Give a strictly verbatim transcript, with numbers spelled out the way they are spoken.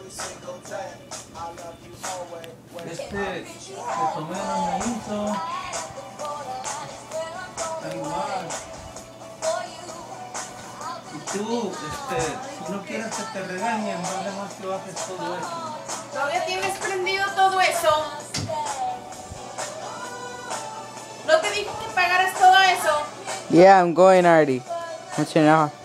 Este, que tomé no me hizo. Da igual. Y tú, este, si no quieres que te regañen, vale más que bajes todo eso. ¿Todavía tienes prendido todo eso? ¿No te dije que pagaras todo eso? Yeah, I'm going already. Let's turn it off.